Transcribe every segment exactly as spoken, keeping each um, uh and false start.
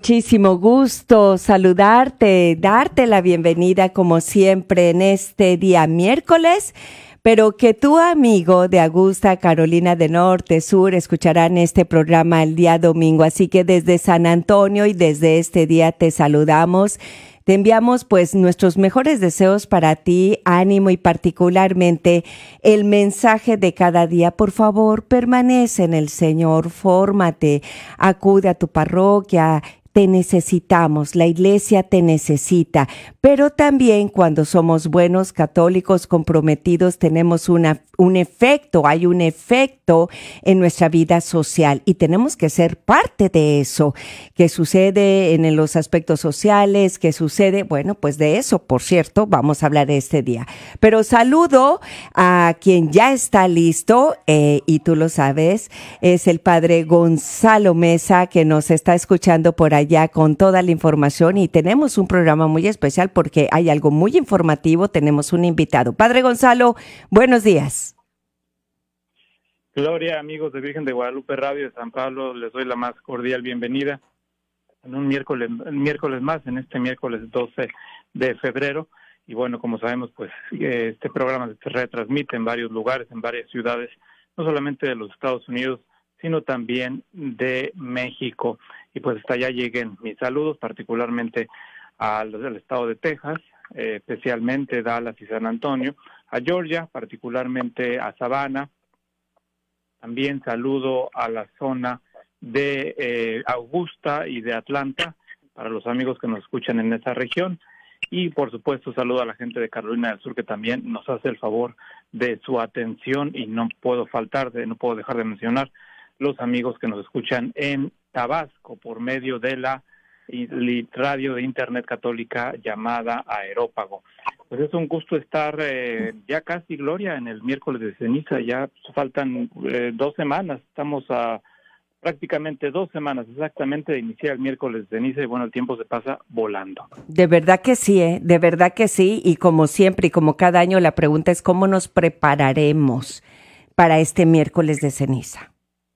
muchísimo gusto saludarte, darte la bienvenida como siempre en este día miércoles, pero que tu amigo de Augusta, Carolina del Norte, Sur, escucharán este programa el día domingo. Así que desde San Antonio y desde este día te saludamos. Te enviamos pues nuestros mejores deseos para ti, ánimo y particularmente el mensaje de cada día. Por favor, permanece en el Señor, fórmate, acude a tu parroquia. Te necesitamos, la iglesia te necesita, pero también cuando somos buenos católicos comprometidos tenemos una, un efecto, hay un efecto en nuestra vida social y tenemos que ser parte de eso. ¿Qué sucede en los aspectos sociales? ¿Qué sucede? Bueno, pues de eso, por cierto, vamos a hablar este día. Pero saludo a quien ya está listo, eh, y tú lo sabes, es el padre Gonzalo Mesa, que nos está escuchando por allá. Ya con toda la información y tenemos un programa muy especial porque hay algo muy informativo, tenemos un invitado. Padre Gonzalo, buenos días. Gloria, amigos de Virgen de Guadalupe Radio de San Pablo, les doy la más cordial bienvenida en un miércoles, miércoles más, en este miércoles doce de febrero. Y bueno, como sabemos, pues este programa se retransmite en varios lugares, en varias ciudades, no solamente de los Estados Unidos, sino también de México. Y pues hasta allá lleguen mis saludos, particularmente al del estado de Texas, eh, especialmente Dallas y San Antonio, a Georgia, particularmente a Savannah. También saludo a la zona de eh, Augusta y de Atlanta, para los amigos que nos escuchan en esa región. Y por supuesto saludo a la gente de Carolina del Sur, que también nos hace el favor de su atención, y no puedo faltar, de, no puedo dejar de mencionar los amigos que nos escuchan en Tabasco por medio de la radio de Internet Católica llamada Aerópago. Pues es un gusto estar eh, ya casi, Gloria, en el miércoles de ceniza. Ya faltan eh, dos semanas, estamos a prácticamente dos semanas exactamente de iniciar el miércoles de ceniza y bueno, el tiempo se pasa volando. De verdad que sí, ¿eh? De verdad que sí, y como siempre y como cada año la pregunta es ¿cómo nos prepararemos para este miércoles de ceniza?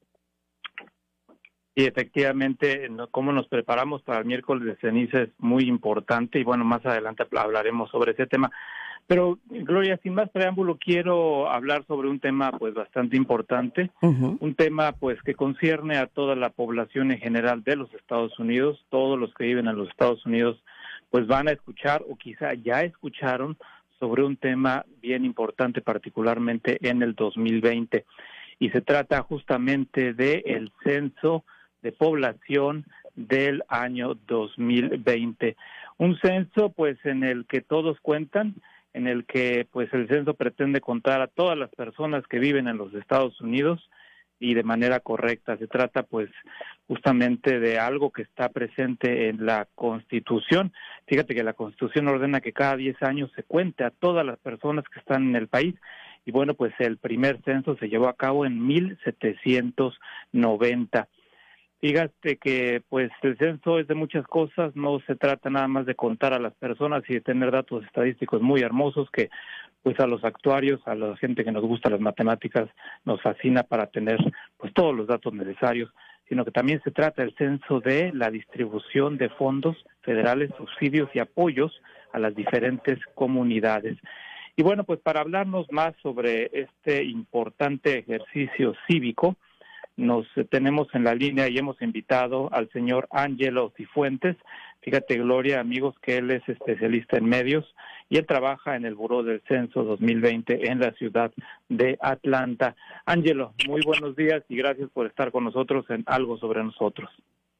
Y efectivamente, cómo nos preparamos para el miércoles de ceniza es muy importante y bueno, más adelante hablaremos sobre ese tema. Pero, Gloria, sin más preámbulo, quiero hablar sobre un tema pues bastante importante, uh-huh. un tema pues que concierne a toda la población en general de los Estados Unidos. Todos los que viven en los Estados Unidos pues van a escuchar o quizá ya escucharon sobre un tema bien importante, particularmente en el dos mil veinte. Y se trata justamente del censo de población del año dos mil veinte. Un censo pues en el que todos cuentan, en el que pues el censo pretende contar a todas las personas que viven en los Estados Unidos y de manera correcta. Se trata pues justamente de algo que está presente en la Constitución. Fíjate que la Constitución ordena que cada diez años se cuente a todas las personas que están en el país. Y bueno, pues el primer censo se llevó a cabo en mil setecientos noventa. Fíjate que pues el censo es de muchas cosas, no se trata nada más de contar a las personas y de tener datos estadísticos muy hermosos que pues a los actuarios, a la gente que nos gusta las matemáticas, nos fascina para tener pues todos los datos necesarios, sino que también se trata el censo de la distribución de fondos federales, subsidios y apoyos a las diferentes comunidades. Y bueno, pues para hablarnos más sobre este importante ejercicio cívico, nos tenemos en la línea y hemos invitado al señor Ángelo Cifuentes. Fíjate, Gloria, amigos, que él es especialista en medios y él trabaja en el Buró del Censo dos mil veinte en la ciudad de Atlanta. Ángelo, muy buenos días y gracias por estar con nosotros en Algo sobre Nosotros.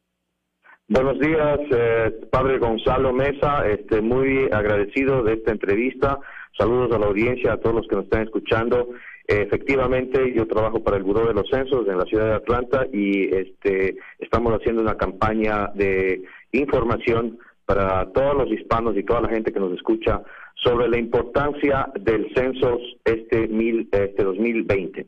Buenos días, eh, padre Gonzalo Mesa, este, muy agradecido de esta entrevista. Saludos a la audiencia, a todos los que nos están escuchando. Efectivamente, yo trabajo para el Buró de los Censos en la ciudad de Atlanta y este estamos haciendo una campaña de información para todos los hispanos y toda la gente que nos escucha sobre la importancia del censo este, mil, este dos mil veinte.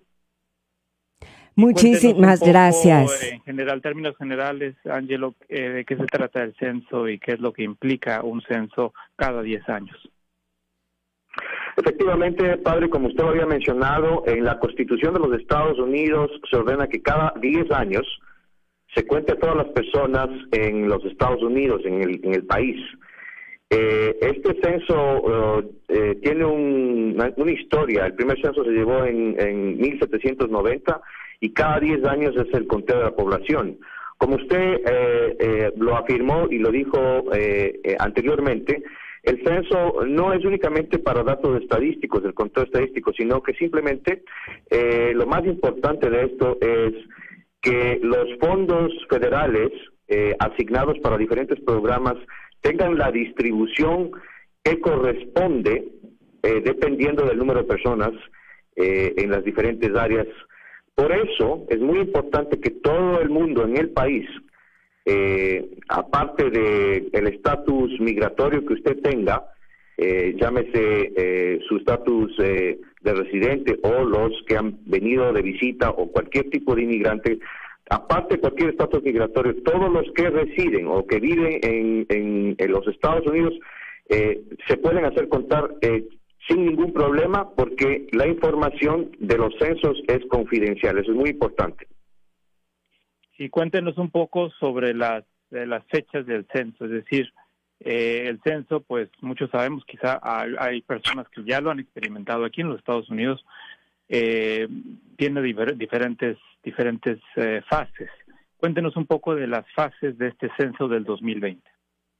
Muchísimas poco, gracias. En general, términos generales, Ángelo, eh, ¿de qué se trata el censo y qué es lo que implica un censo cada diez años? Efectivamente, padre, como usted lo había mencionado, en la Constitución de los Estados Unidos se ordena que cada diez años se cuente a todas las personas en los Estados Unidos, en el, en el país. Eh, este censo uh, eh, tiene un, una, una historia. El primer censo se llevó en, en mil setecientos noventa y cada diez años es el conteo de la población. Como usted eh, eh, lo afirmó y lo dijo eh, eh, anteriormente, el censo no es únicamente para datos estadísticos, el conteo estadístico, sino que simplemente eh, lo más importante de esto es que los fondos federales eh, asignados para diferentes programas tengan la distribución que corresponde eh, dependiendo del número de personas eh, en las diferentes áreas. Por eso es muy importante que todo el mundo en el país, eh, aparte de el estatus migratorio que usted tenga, eh, llámese eh, su estatus eh, de residente o los que han venido de visita o cualquier tipo de inmigrante, aparte de cualquier estatus migratorio, todos los que residen o que viven en, en, en los Estados Unidos eh, se pueden hacer contar eh, sin ningún problema, porque la información de los censos es confidencial. Eso es muy importante. Sí, cuéntenos un poco sobre las, de las fechas del censo, es decir, eh, el censo, pues muchos sabemos, quizá hay, hay personas que ya lo han experimentado aquí en los Estados Unidos, eh, tiene difer diferentes diferentes eh, fases. Cuéntenos un poco de las fases de este censo del dos mil veinte.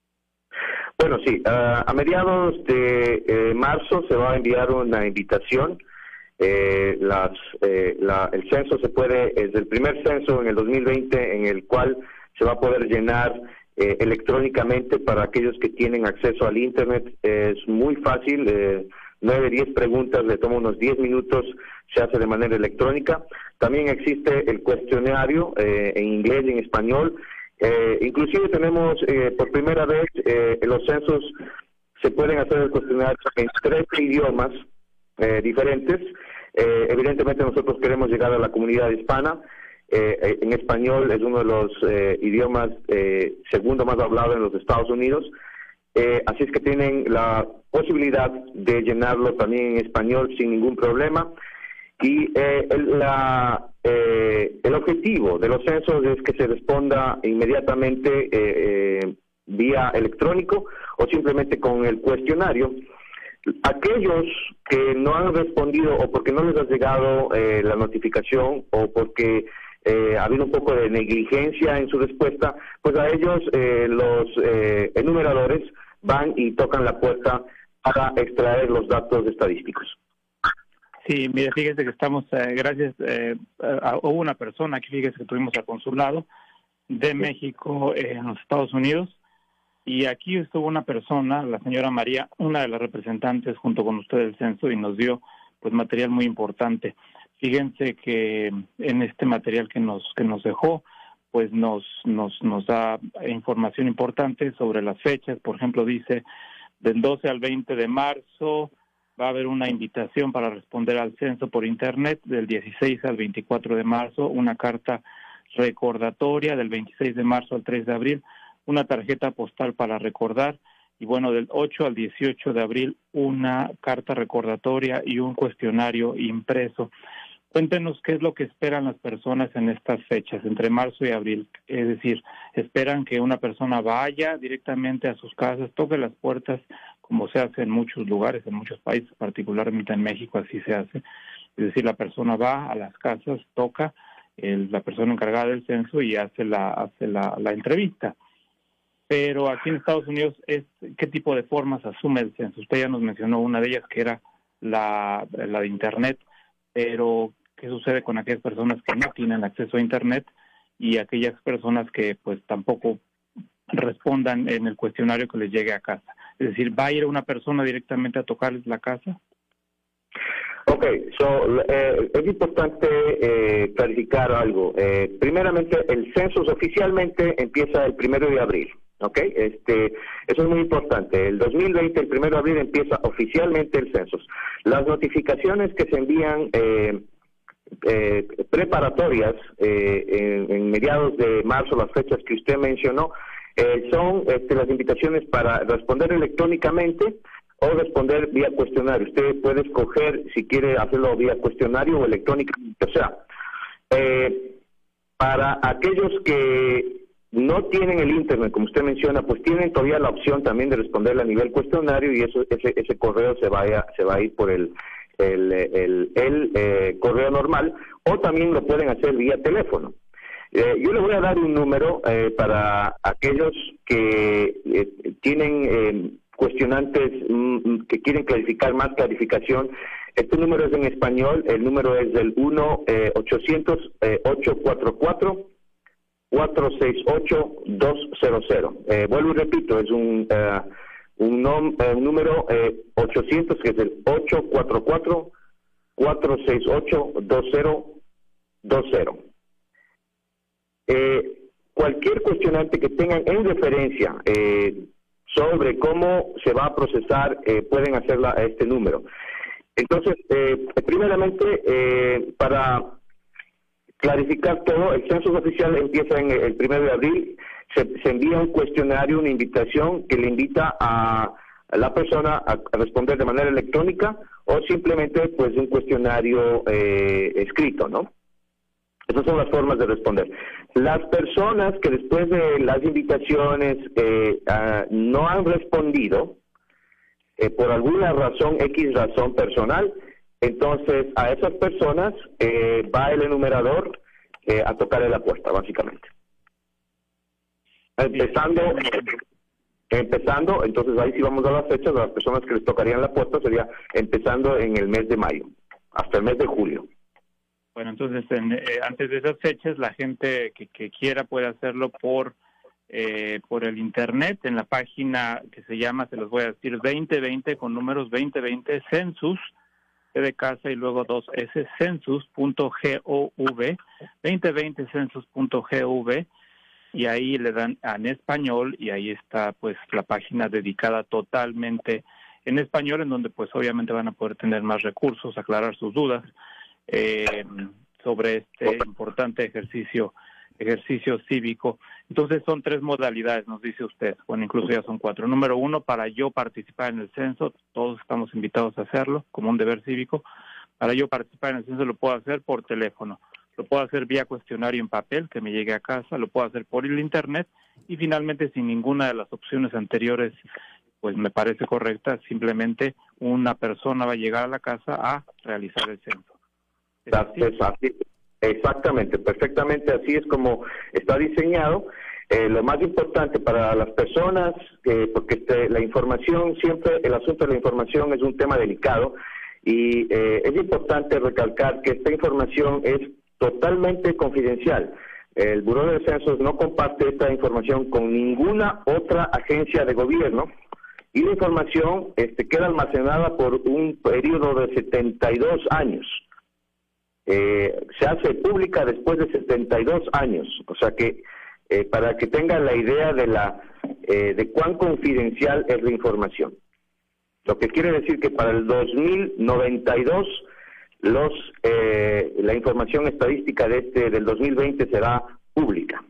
Bueno, sí, uh, a mediados de eh, marzo se va a enviar una invitación. Eh, las, eh, la, el censo se puede, es el primer censo en el dos mil veinte en el cual se va a poder llenar eh, electrónicamente para aquellos que tienen acceso al Internet. Es muy fácil, eh, nueve, diez preguntas, le toma unos diez minutos, se hace de manera electrónica. También existe el cuestionario eh, en inglés y en español. Eh, inclusive tenemos eh, por primera vez eh, los censos se pueden hacer el cuestionario en tres idiomas eh, diferentes. Eh, evidentemente nosotros queremos llegar a la comunidad hispana. Eh, en español es uno de los eh, idiomas eh, segundo más hablado en los Estados Unidos. Eh, así es que tienen la posibilidad de llenarlo también en español sin ningún problema. Y eh, el, la, eh, el objetivo de los censos es que se responda inmediatamente eh, eh, vía electrónico o simplemente con el cuestionario. Aquellos que no han respondido o porque no les ha llegado eh, la notificación o porque eh, ha habido un poco de negligencia en su respuesta, pues a ellos eh, los eh, enumeradores van y tocan la puerta para extraer los datos estadísticos. Sí, mire, fíjese que estamos, eh, gracias, eh, a, hubo una persona aquí, fíjese que tuvimos al consulado de México eh, en los Estados Unidos, y aquí estuvo una persona, la señora María, una de las representantes junto con usted del censo, y nos dio pues material muy importante. Fíjense que en este material que nos que nos dejó, pues nos nos nos da información importante sobre las fechas. Por ejemplo, dice del doce al veinte de marzo va a haber una invitación para responder al censo por internet, del dieciséis al veinticuatro de marzo, una carta recordatoria del veintiséis de marzo al tres de abril, una tarjeta postal para recordar, y bueno, del ocho al dieciocho de abril, una carta recordatoria y un cuestionario impreso. Cuéntenos qué es lo que esperan las personas en estas fechas, entre marzo y abril. Es decir, esperan que una persona vaya directamente a sus casas, toque las puertas, como se hace en muchos lugares, en muchos países, particularmente en México así se hace. Es decir, la persona va a las casas, toca, el, la persona encargada del censo y hace la hace la, la entrevista. Pero aquí en Estados Unidos, es ¿qué tipo de formas asume el censo? Usted ya nos mencionó una de ellas, que era la, la de Internet, pero ¿qué sucede con aquellas personas que no tienen acceso a Internet y aquellas personas que pues tampoco respondan en el cuestionario que les llegue a casa? Es decir, ¿va a ir una persona directamente a tocarles la casa? Ok, so, eh, es importante eh, clarificar algo. Eh, primeramente, el censo oficialmente empieza el primero de abril. Ok, este, eso es muy importante. El dos mil veinte, el primero de abril, empieza oficialmente el censo. Las notificaciones que se envían eh, eh, preparatorias eh, en, en mediados de marzo, las fechas que usted mencionó, eh, son este, las invitaciones para responder electrónicamente o responder vía cuestionario. Usted puede escoger si quiere hacerlo vía cuestionario o electrónicamente. O sea, eh, Para aquellos que no tienen el internet, como usted menciona, pues tienen todavía la opción también de responderle a nivel cuestionario y eso ese ese correo se vaya se va a ir por el el el, el eh, correo normal, o también lo pueden hacer vía teléfono. Eh, yo le voy a dar un número eh, para aquellos que eh, tienen eh, cuestionantes mm, que quieren clarificar más clarificación. Este número es en español, el número es del uno ochocientos ocho cuatro cuatro cuatro seis ocho dos cero cero. Eh, vuelvo y repito, es un uh, un, nom, uh, un número eh, ochocientos, que es el ocho cuatro cuatro cuatro seis ocho dos cero dos cero. Eh, cualquier cuestionante que tengan en referencia eh, sobre cómo se va a procesar, eh, pueden hacerla a este número. Entonces, eh, primeramente, eh, para clarificar todo, el censo oficial empieza en el primero de abril, se, se envía un cuestionario, una invitación que le invita a, a la persona a, a responder de manera electrónica o simplemente pues un cuestionario eh, escrito, ¿no? Esas son las formas de responder. Las personas que después de las invitaciones eh, uh, no han respondido, eh, por alguna razón, X razón personal, entonces a esas personas eh, va el enumerador eh, a tocarle la puerta, básicamente. Empezando, empezando, entonces ahí sí vamos a las fechas, a las personas que les tocarían la puerta sería empezando en el mes de mayo, hasta el mes de julio. Bueno, entonces en, eh, antes de esas fechas, la gente que, que quiera puede hacerlo por eh, por el internet, en la página que se llama, se los voy a decir, veinte veinte, con números veinte veinte, Census, C de casa y luego dos S, census punto gov, veinte veinte census punto gov, y ahí le dan en español, y ahí está pues la página dedicada totalmente en español, en donde pues obviamente van a poder tener más recursos, aclarar sus dudas Eh, sobre este importante ejercicio ejercicio cívico. Entonces son tres modalidades, nos dice usted, bueno, incluso ya son cuatro. Número uno, para yo participar en el censo, todos estamos invitados a hacerlo como un deber cívico. Para yo participar en el censo lo puedo hacer por teléfono, lo puedo hacer vía cuestionario en papel que me llegue a casa, lo puedo hacer por el internet, y finalmente, sin ninguna de las opciones anteriores pues me parece correcta, simplemente una persona va a llegar a la casa a realizar el censo. ¿Es así? Así, exactamente, perfectamente así es como está diseñado. Eh, lo más importante para las personas, eh, porque este, la información, siempre el asunto de la información es un tema delicado, y eh, es importante recalcar que esta información es totalmente confidencial. El Buró de Censos no comparte esta información con ninguna otra agencia de gobierno, y la información este, queda almacenada por un periodo de setenta y dos años. Eh, se hace pública después de setenta y dos años, o sea que eh, para que tengan la idea de la eh, de cuán confidencial es la información. Lo que quiere decir que para el dos mil noventa y dos los eh, la información estadística de este del dos mil veinte será pública.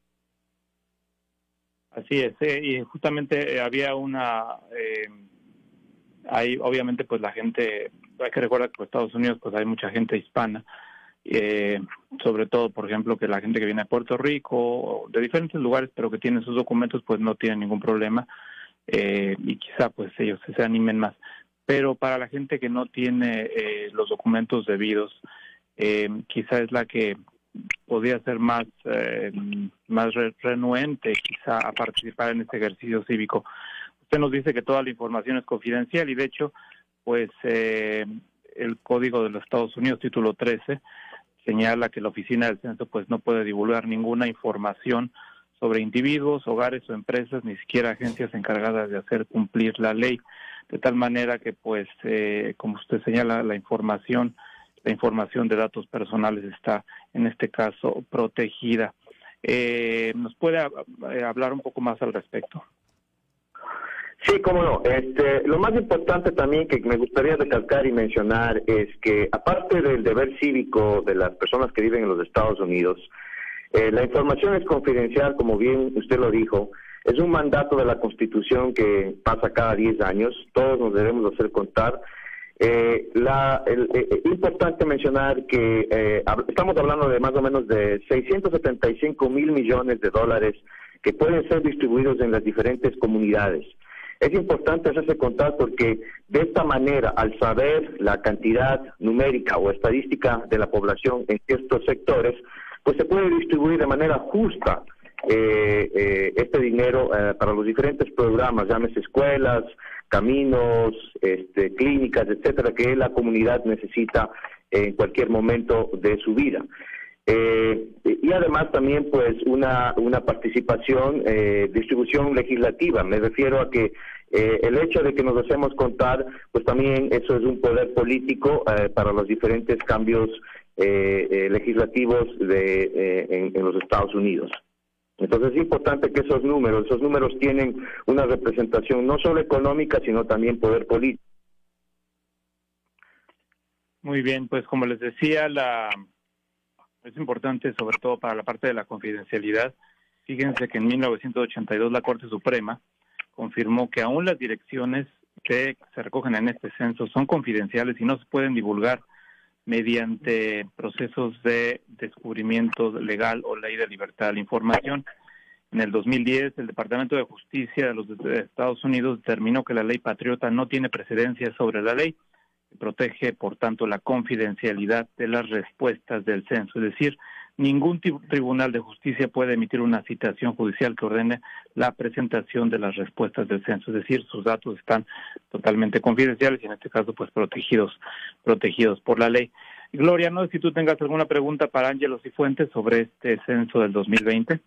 Así es, eh, y justamente eh, había una eh, hay obviamente pues la gente, hay que recordar que en Estados Unidos pues hay mucha gente hispana, eh, sobre todo por ejemplo que la gente que viene de Puerto Rico, de diferentes lugares, pero que tienen sus documentos, pues no tienen ningún problema, eh, y quizá pues ellos se animen más. Pero para la gente que no tiene eh, los documentos debidos, eh, quizá es la que podría ser más eh, más renuente quizá a participar en este ejercicio cívico. Usted nos dice que toda la información es confidencial, y de hecho pues eh, el Código de los Estados Unidos, título trece, señala que la Oficina del Censo pues no puede divulgar ninguna información sobre individuos, hogares o empresas, ni siquiera agencias encargadas de hacer cumplir la ley, de tal manera que pues eh, como usted señala, la información la información de datos personales está en este caso protegida. Eh, ¿Nos puede eh, hablar un poco más al respecto? Sí, cómo no. Este, lo más importante también que me gustaría recalcar y mencionar es que, aparte del deber cívico de las personas que viven en los Estados Unidos, eh, la información es confidencial, como bien usted lo dijo. Es un mandato de la Constitución que pasa cada diez años. Todos nos debemos hacer contar. Eh, la, el, eh, importante mencionar que eh, estamos hablando de más o menos de seiscientos setenta y cinco mil millones de dólares que pueden ser distribuidos en las diferentes comunidades. Es importante hacerse contar porque de esta manera, al saber la cantidad numérica o estadística de la población en estos sectores, pues se puede distribuir de manera justa eh, eh, este dinero eh, para los diferentes programas, llámese escuelas, caminos, este, clínicas, etcétera, que la comunidad necesita en cualquier momento de su vida. Eh, y además también pues una una participación, eh, distribución legislativa. Me refiero a que eh, el hecho de que nos hacemos contar, pues también eso es un poder político eh, para los diferentes cambios eh, eh, legislativos de eh, en, en los Estados Unidos. Entonces es importante que esos números, esos números tienen una representación no solo económica, sino también poder político. Muy bien, pues como les decía, la es importante sobre todo para la parte de la confidencialidad. Fíjense que en mil novecientos ochenta y dos la Corte Suprema confirmó que aún las direcciones que se recogen en este censo son confidenciales y no se pueden divulgar mediante procesos de descubrimiento legal o ley de libertad de la información. En el dos mil diez, el Departamento de Justicia de los Estados Unidos determinó que la ley patriota no tiene precedencia sobre la ley, que protege, por tanto, la confidencialidad de las respuestas del censo. Es decir, ningún tribunal de justicia puede emitir una citación judicial que ordene la presentación de las respuestas del censo. Es decir, sus datos están totalmente confidenciales y en este caso, pues, protegidos, protegidos por la ley. Gloria, no sé si tú tengas alguna pregunta para Ángelos Cifuentes sobre este censo del dos mil veinte.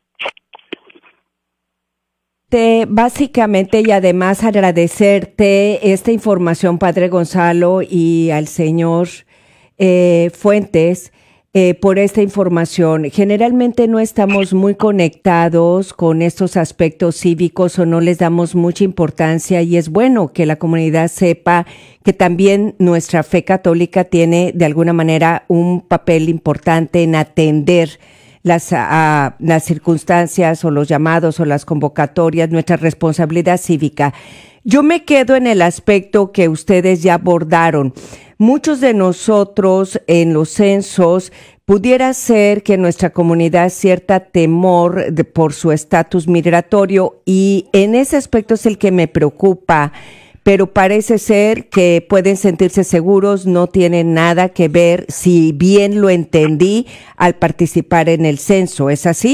Te, básicamente, y además agradecerte esta información, Padre Gonzalo, y al señor eh, Fuentes, eh, por esta información. Generalmente no estamos muy conectados con estos aspectos cívicos o no les damos mucha importancia, y es bueno que la comunidad sepa que también nuestra fe católica tiene de alguna manera un papel importante en atender Las, a, las circunstancias o los llamados o las convocatorias, nuestra responsabilidad cívica. Yo me quedo en el aspecto que ustedes ya abordaron. Muchos de nosotros en los censos pudiera ser que nuestra comunidad cierta temor de, por su estatus migratorio, y en ese aspecto es el que me preocupa. Pero parece ser que pueden sentirse seguros, no tienen nada que ver, si bien lo entendí, al participar en el censo. ¿Es así?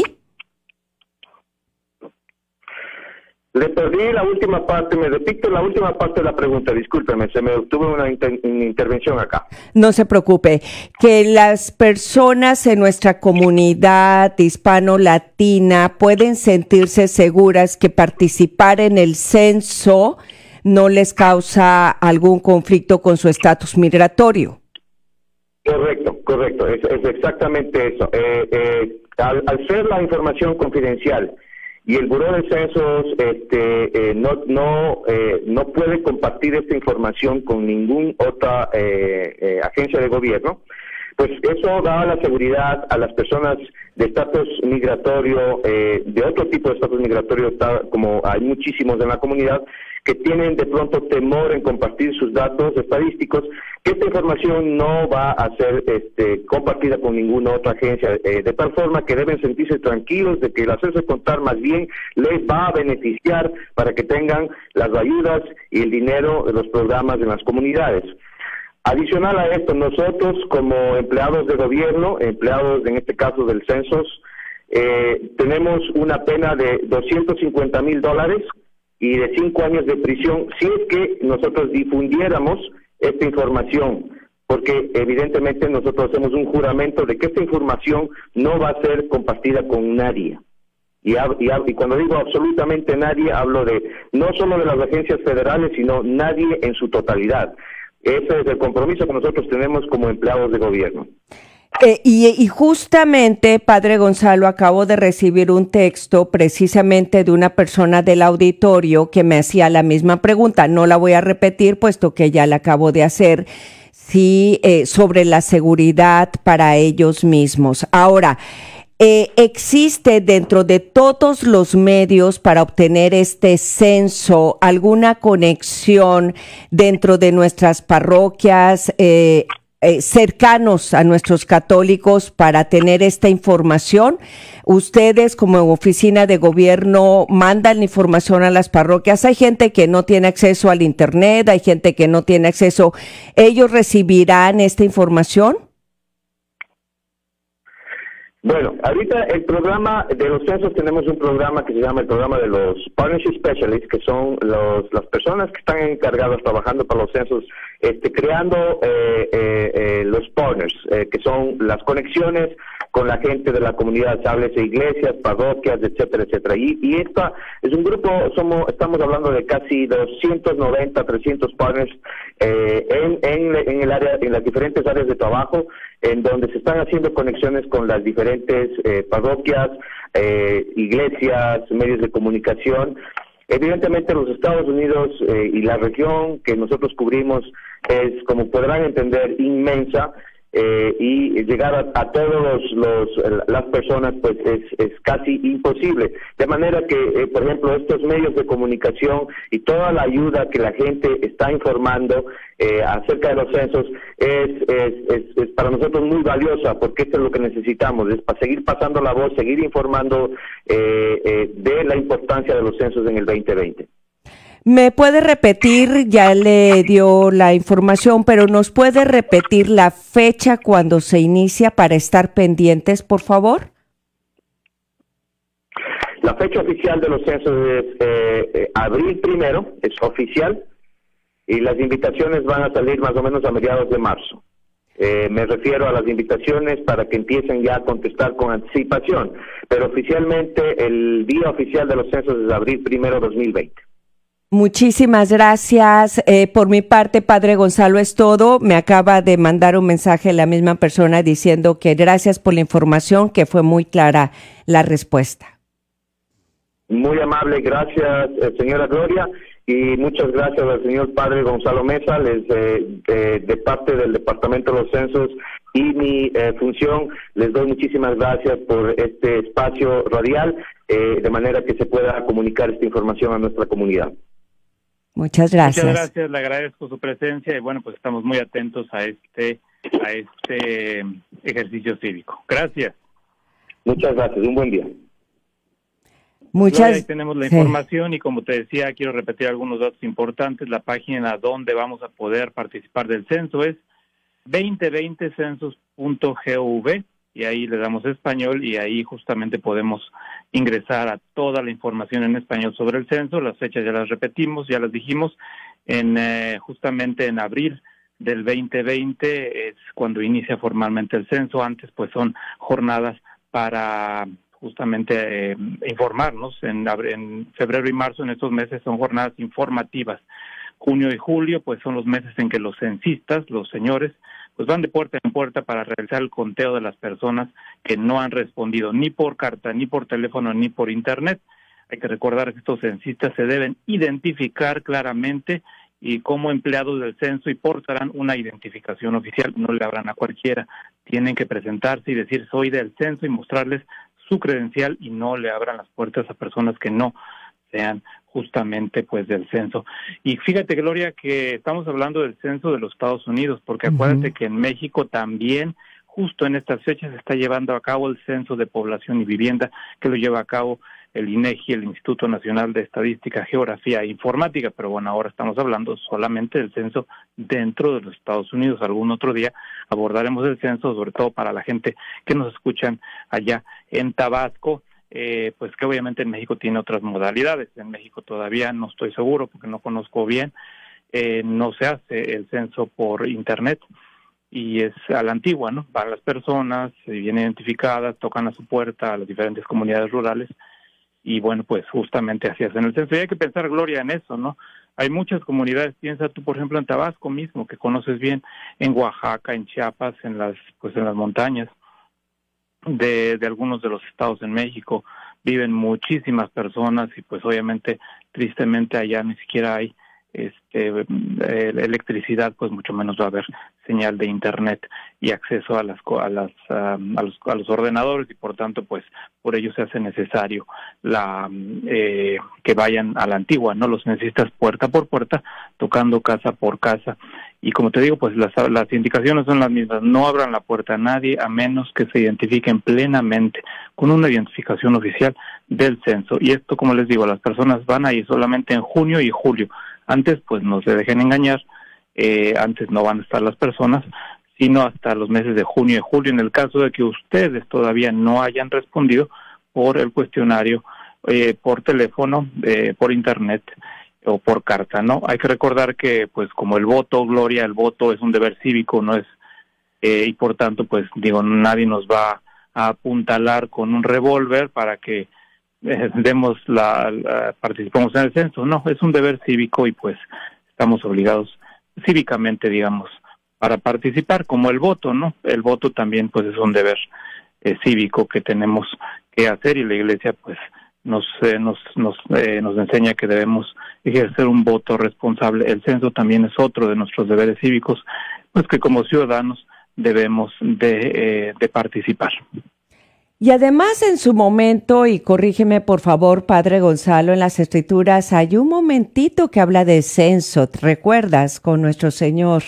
Le perdí la última parte, me repito la última parte de la pregunta, discúlpeme, se me tuve una, inter, una intervención acá. No se preocupe, que las personas en nuestra comunidad hispano-latina pueden sentirse seguras que participar en el censo no les causa algún conflicto con su estatus migratorio. Correcto, correcto, es, es exactamente eso. Eh, eh, al, al ser la información confidencial y el Buró de Censos este, eh, no no eh, no puede compartir esta información con ninguna otra eh, eh, agencia de gobierno, pues eso da la seguridad a las personas de estatus migratorio, eh, de otro tipo de estatus migratorio, como hay muchísimos en la comunidad, que tienen de pronto temor en compartir sus datos estadísticos, que esta información no va a ser este, compartida con ninguna otra agencia, eh, de tal forma que deben sentirse tranquilos de que el hacerse contar más bien les va a beneficiar para que tengan las ayudas y el dinero de los programas en las comunidades. Adicional a esto, nosotros como empleados de gobierno, empleados en este caso del censos, eh, tenemos una pena de doscientos cincuenta mil dólares y de cinco años de prisión si es que nosotros difundiéramos esta información, porque evidentemente nosotros hacemos un juramento de que esta información no va a ser compartida con nadie. Y, y, y cuando digo absolutamente nadie, hablo de no solo de las agencias federales, sino nadie en su totalidad. Ese es el compromiso que nosotros tenemos como empleados de gobierno. Eh, y, y justamente, Padre Gonzalo, acabo de recibir un texto precisamente de una persona del auditorio que me hacía la misma pregunta. No la voy a repetir, puesto que ya la acabo de hacer, sí, eh, sobre la seguridad para ellos mismos. Ahora, Eh, ¿existe dentro de todos los medios para obtener este censo alguna conexión dentro de nuestras parroquias, eh, eh, cercanos a nuestros católicos para tener esta información? Ustedes como oficina de gobierno mandan información a las parroquias. Hay gente que no tiene acceso al internet, hay gente que no tiene acceso. ¿Ellos recibirán esta información? Bueno, ahorita el programa de los censos, tenemos un programa que se llama el programa de los Partnership Specialists, que son los, las personas que están encargadas trabajando para los censos, este, creando eh, eh, eh, los partners, eh, que son las conexiones con la gente de la comunidad, háblese iglesias, parroquias, etcétera, etcétera. Y, y esta es un grupo, somos, estamos hablando de casi doscientos noventa, trescientos partners eh, en, en, en el área, en las diferentes áreas de trabajo, en donde se están haciendo conexiones con las diferentes eh, parroquias, eh, iglesias, medios de comunicación. Evidentemente los Estados Unidos eh, y la región que nosotros cubrimos es, como podrán entender, inmensa. Eh, y llegar a, a todos los, los las personas pues es, es casi imposible, de manera que eh, por ejemplo estos medios de comunicación y toda la ayuda que la gente está informando eh, acerca de los censos es, es, es, es para nosotros muy valiosa, porque esto es lo que necesitamos, es para seguir pasando la voz, seguir informando eh, eh, de la importancia de los censos en el veinte veinte. ¿Me puede repetir, ya le dio la información, pero nos puede repetir la fecha cuando se inicia para estar pendientes, por favor? La fecha oficial de los censos es eh, eh, abril primero, es oficial, y las invitaciones van a salir más o menos a mediados de marzo. Eh, me refiero a las invitaciones para que empiecen ya a contestar con anticipación, pero oficialmente el día oficial de los censos es abril primero dos mil veinte. Muchísimas gracias. Eh, por mi parte, Padre Gonzalo, es todo. Me acaba de mandar un mensaje la misma persona diciendo que gracias por la información, que fue muy clara la respuesta. Muy amable, gracias, eh, señora Gloria, y muchas gracias al señor Padre Gonzalo Mesa, les, eh, de, de parte del Departamento de los Censos y mi eh, función, les doy muchísimas gracias por este espacio radial, eh, de manera que se pueda comunicar esta información a nuestra comunidad. Muchas gracias. Muchas gracias, le agradezco su presencia y bueno, pues estamos muy atentos a este a este ejercicio cívico. Gracias. Muchas gracias, un buen día. Muchas. Ahí tenemos la sí. información y como te decía, quiero repetir algunos datos importantes. La página donde vamos a poder participar del censo es veinte veinte census punto gov y ahí le damos español y ahí justamente podemos ingresar a toda la información en español sobre el censo. Las fechas ya las repetimos, ya las dijimos, en eh, justamente en abril del veinte veinte es cuando inicia formalmente el censo. Antes pues son jornadas para justamente eh, informarnos. En, en febrero y marzo, en estos meses, son jornadas informativas. Junio y julio pues son los meses en que los censistas, los señores, pues van de puerta en puerta para realizar el conteo de las personas que no han respondido ni por carta, ni por teléfono, ni por internet. Hay que recordar que estos censistas se deben identificar claramente y como empleados del censo y portarán una identificación oficial, no le abran a cualquiera. Tienen que presentarse y decir soy del censo y mostrarles su credencial y no le abran las puertas a personas que no sean justamente pues del censo. Y fíjate, Gloria, que estamos hablando del censo de los Estados Unidos, porque acuérdate uh-huh. que en México también, justo en estas fechas, se está llevando a cabo el censo de población y vivienda, que lo lleva a cabo el INEGI, el Instituto Nacional de Estadística, Geografía e Informática, pero bueno, ahora estamos hablando solamente del censo dentro de los Estados Unidos. Algún otro día abordaremos el censo, sobre todo para la gente que nos escuchan allá en Tabasco, eh, pues que obviamente en México tiene otras modalidades. En México todavía no estoy seguro porque no conozco bien, eh, no se hace el censo por internet y es a la antigua, ¿no? Van las personas, se vienen identificadas, tocan a su puerta a las diferentes comunidades rurales y bueno, pues justamente así hacen el censo. Y hay que pensar, Gloria, en eso, ¿no? Hay muchas comunidades, piensa tú, por ejemplo, en Tabasco mismo, que conoces bien, en Oaxaca, en Chiapas, en las pues en las montañas de, de algunos de los estados en México, viven muchísimas personas y pues obviamente, tristemente allá ni siquiera hay este eh, electricidad, pues mucho menos va a haber señal de internet y acceso a las a las um, a los a los ordenadores, y por tanto pues por ello se hace necesario la eh, que vayan a la antigua, no los necesitas puerta por puerta, tocando casa por casa. Y como te digo, pues las las indicaciones son las mismas: no abran la puerta a nadie a menos que se identifiquen plenamente con una identificación oficial del censo. Y esto, como les digo, las personas van a ir solamente en junio y julio. Antes, pues no se dejen engañar, eh, antes no van a estar las personas, sino hasta los meses de junio y julio, en el caso de que ustedes todavía no hayan respondido por el cuestionario, eh, por teléfono, eh, por internet o por carta, ¿no? Hay que recordar que, pues, como el voto, Gloria, el voto es un deber cívico, no es, eh, y por tanto, pues, digo, nadie nos va a apuntalar con un revólver para que Eh, demos la, la participamos en el censo. No, es un deber cívico y pues estamos obligados cívicamente, digamos, para participar, como el voto, ¿no? El voto también pues es un deber eh, cívico que tenemos que hacer, y la Iglesia pues nos eh, nos nos eh, nos enseña que debemos ejercer un voto responsable. El censo también es otro de nuestros deberes cívicos, pues que como ciudadanos debemos de eh, de participar. Y además en su momento, y corrígeme por favor, Padre Gonzalo, en las Escrituras hay un momentito que habla de censo, ¿te recuerdas? Con nuestro Señor.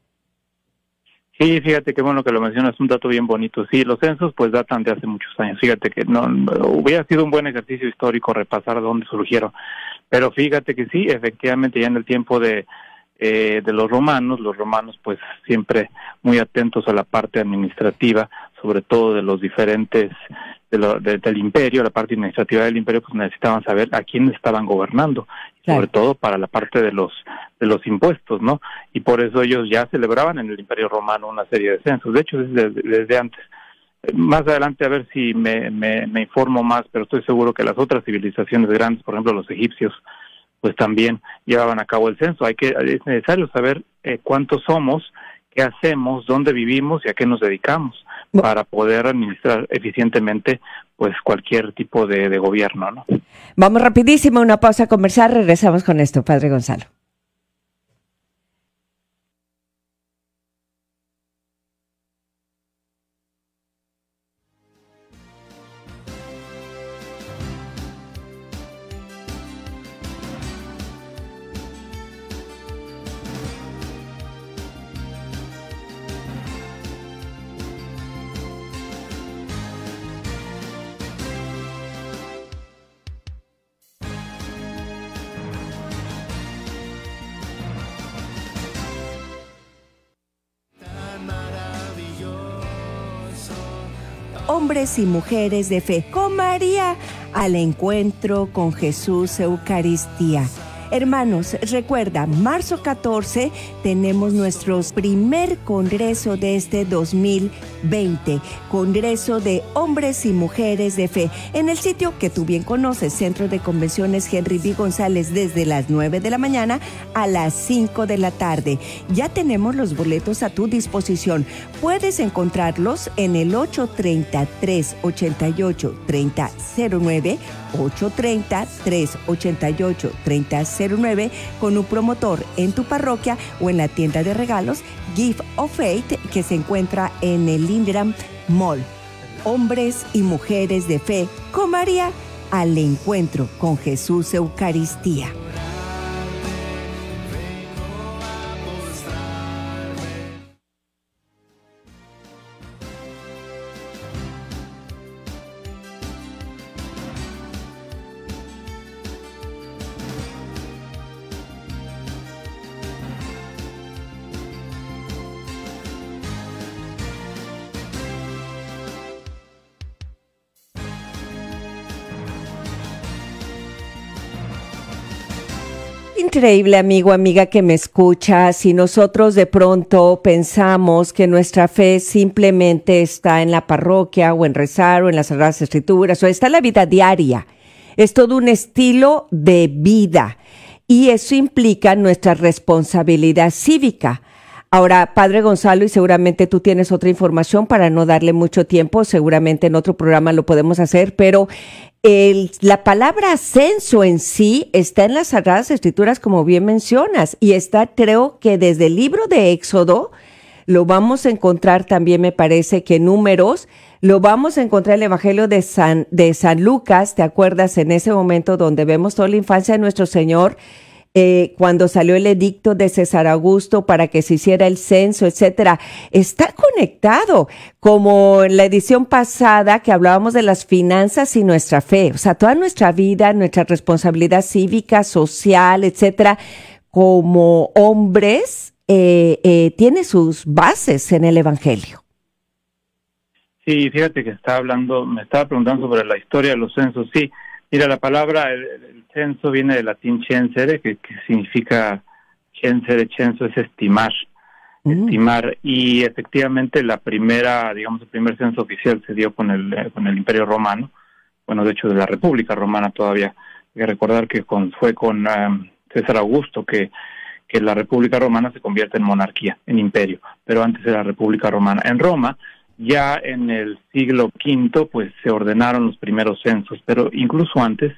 Sí, fíjate que bueno que lo mencionas, es un dato bien bonito. Sí, los censos pues datan de hace muchos años. Fíjate que no, no hubiera sido un buen ejercicio histórico repasar dónde surgieron, pero fíjate que sí, efectivamente ya en el tiempo de eh, de los romanos, los romanos pues siempre muy atentos a la parte administrativa, sobre todo de los diferentes, de lo, de, del imperio, la parte administrativa del imperio, pues necesitaban saber a quiénes estaban gobernando, claro. Sobre todo para la parte de los de los impuestos, ¿no? Y por eso ellos ya celebraban en el Imperio Romano una serie de censos, de hecho desde, desde antes. Más adelante a ver si me, me, me informo más, pero estoy seguro que las otras civilizaciones grandes, por ejemplo los egipcios, pues también llevaban a cabo el censo. Hay que es necesario saber eh, cuántos somos, qué hacemos, dónde vivimos y a qué nos dedicamos, para poder administrar eficientemente pues cualquier tipo de, de gobierno, ¿no? Vamos rapidísimo a una pausa comercial, regresamos con esto, Padre Gonzalo. Hombres y mujeres de fe, con María al encuentro con Jesús Eucaristía. Hermanos, recuerda, marzo catorce tenemos nuestro primer congreso de este dos mil veinte, Congreso de Hombres y Mujeres de Fe, en el sitio que tú bien conoces, Centro de Convenciones Henry B. González, desde las nueve de la mañana a las cinco de la tarde. Ya tenemos los boletos a tu disposición. Puedes encontrarlos en el ocho tres cero, tres ocho ocho, tres cero cero nueve, ocho tres cero, tres ocho ocho, tres cero cero nueve, con un promotor en tu parroquia o en la tienda de regalos Gift of Faith, que se encuentra en el Ingram Mall. Hombres y mujeres de fe con María al encuentro con Jesús Eucaristía. Increíble, amigo, amiga que me escucha. Si nosotros de pronto pensamos que nuestra fe simplemente está en la parroquia o en rezar o en las Sagradas Escrituras o está en la vida diaria, es todo un estilo de vida y eso implica nuestra responsabilidad cívica. Ahora, Padre Gonzalo, y seguramente tú tienes otra información para no darle mucho tiempo, seguramente en otro programa lo podemos hacer, pero el, la palabra censo en sí está en las Sagradas Escrituras, como bien mencionas, y está, creo que desde el libro de Éxodo, lo vamos a encontrar también, me parece que Números, lo vamos a encontrar en el Evangelio de San, de San Lucas, ¿te acuerdas? En ese momento donde vemos toda la infancia de nuestro Señor, eh, cuando salió el edicto de César Augusto para que se hiciera el censo, etcétera. Está conectado, como en la edición pasada que hablábamos de las finanzas y nuestra fe, o sea, toda nuestra vida, nuestra responsabilidad cívica, social, etcétera, como hombres, eh, eh, tiene sus bases en el Evangelio. Sí, fíjate que estaba hablando, me estaba preguntando sobre la historia de los censos. Sí, mira, la palabra, el, el censo viene del latín censere, que, que significa censere, censo es estimar, mm. estimar, y efectivamente la primera, digamos, el primer censo oficial se dio con el, con el Imperio Romano, bueno, de hecho de la República Romana todavía. Hay que recordar que con, fue con um, César Augusto que, que la República Romana se convierte en monarquía, en imperio, pero antes era República Romana. En Roma, ya en el siglo quinto, pues se ordenaron los primeros censos, pero incluso antes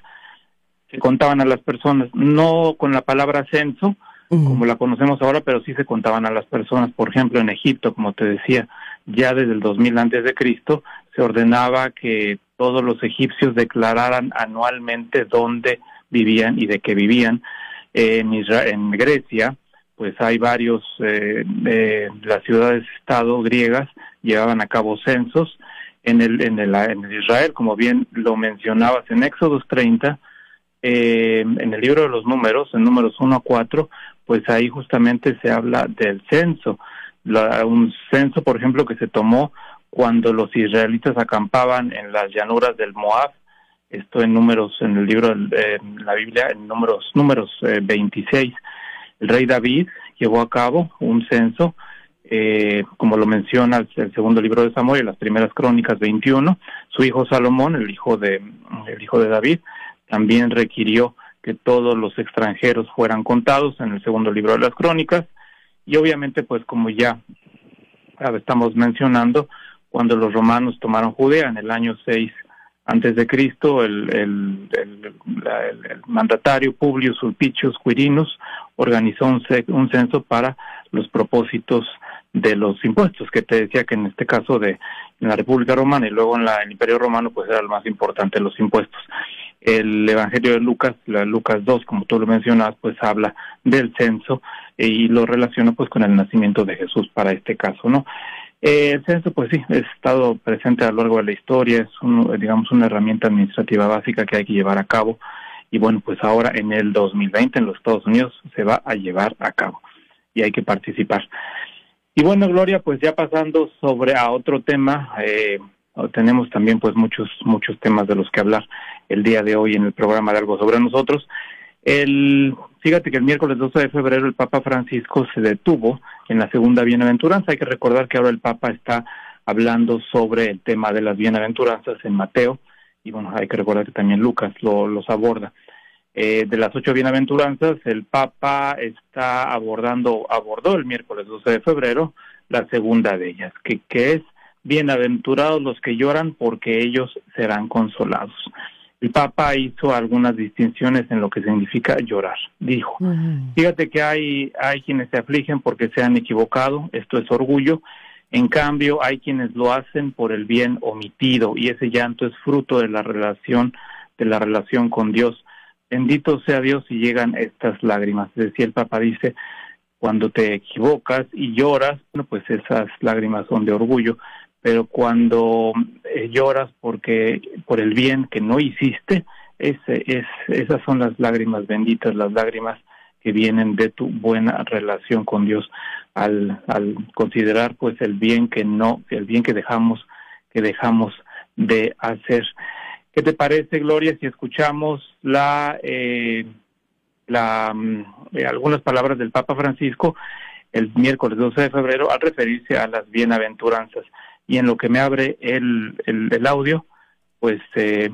se contaban a las personas, no con la palabra censo, uh-huh. como la conocemos ahora, pero sí se contaban a las personas. Por ejemplo, en Egipto, como te decía, ya desde el dos mil antes de Cristo, se ordenaba que todos los egipcios declararan anualmente dónde vivían y de qué vivían. Eh, en Israel, en Grecia, pues hay varios, eh, eh, las ciudades-estado griegas llevaban a cabo censos. En el, en el, en el Israel, como bien lo mencionabas en Éxodos treinta, eh, en el libro de los números, en números uno a cuatro, pues ahí justamente se habla del censo. La, un censo, por ejemplo, que se tomó cuando los israelitas acampaban en las llanuras del Moab, esto en números, en el libro, eh, en la Biblia, en números, números eh, veintiséis. El rey David llevó a cabo un censo, eh, como lo menciona el, el segundo libro de Samuel, las primeras crónicas veintiuno. Su hijo Salomón, el hijo de el hijo de David, también requirió que todos los extranjeros fueran contados en el segundo libro de las crónicas. Y obviamente, pues como ya estamos mencionando, cuando los romanos tomaron Judea en el año seis antes de Cristo, el, el, el, la, el, el mandatario Publio Sulpicius Quirinus organizó un, un censo para los propósitos de los impuestos, que te decía que en este caso de en la República Romana y luego en la, el Imperio Romano, pues era el más importante, los impuestos. El Evangelio de Lucas, la Lucas dos, como tú lo mencionas, pues habla del censo eh, y lo relaciona pues con el nacimiento de Jesús para este caso, ¿no? Eh, el censo, pues sí, ha estado presente a lo largo de la historia, es un, digamos una herramienta administrativa básica que hay que llevar a cabo, y bueno, pues ahora en el dos mil veinte en los Estados Unidos se va a llevar a cabo y hay que participar. Y bueno, Gloria, pues ya pasando sobre a otro tema, eh, tenemos también pues muchos muchos temas de los que hablar el día de hoy en el programa de Algo Sobre Nosotros. El, fíjate que el miércoles doce de febrero el Papa Francisco se detuvo en la segunda bienaventuranza. Hay que recordar que ahora el Papa está hablando sobre el tema de las bienaventuranzas en Mateo, y bueno, hay que recordar que también Lucas lo, los aborda. Eh, de las ocho bienaventuranzas, el Papa está abordando, abordó el miércoles doce de febrero la segunda de ellas, que, que es bienaventurados los que lloran porque ellos serán consolados. El Papa hizo algunas distinciones en lo que significa llorar. Dijo, uh-huh. fíjate que hay, hay quienes se afligen porque se han equivocado, esto es orgullo. En cambio, hay quienes lo hacen por el bien omitido, y ese llanto es fruto de la relación, de la relación con Dios. Bendito sea Dios si llegan estas lágrimas. Es decir, el Papa dice, cuando te equivocas y lloras, bueno, pues esas lágrimas son de orgullo. Pero cuando eh, lloras porque por el bien que no hiciste, ese, es, esas son las lágrimas benditas, las lágrimas que vienen de tu buena relación con Dios, al, al considerar pues el bien que no, el bien que dejamos, que dejamos de hacer. ¿Qué te parece, Gloria, si escuchamos la, eh, la eh, algunas palabras del Papa Francisco el miércoles doce de febrero al referirse a las bienaventuranzas? Y en lo que me abre el, el, el audio, pues eh,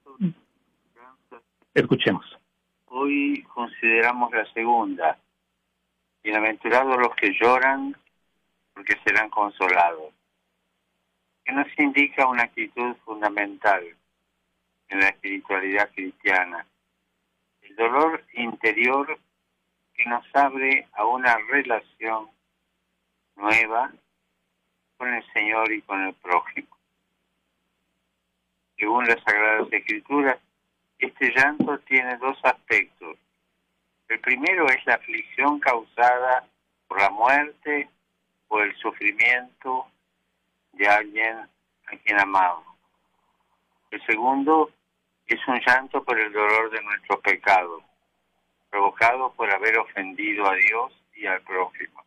escuchemos. Hoy consideramos la segunda. Bienaventurados los que lloran, porque serán consolados. Que nos indica una actitud fundamental. en la espiritualidad cristiana. El dolor interior que nos abre a una relación nueva con el Señor y con el prójimo. Según las Sagradas Escrituras, este llanto tiene dos aspectos. El primero es la aflicción causada por la muerte o el sufrimiento de alguien a quien amamos. El segundo es un llanto por el dolor de nuestros pecados, provocado por haber ofendido a Dios y al prójimo.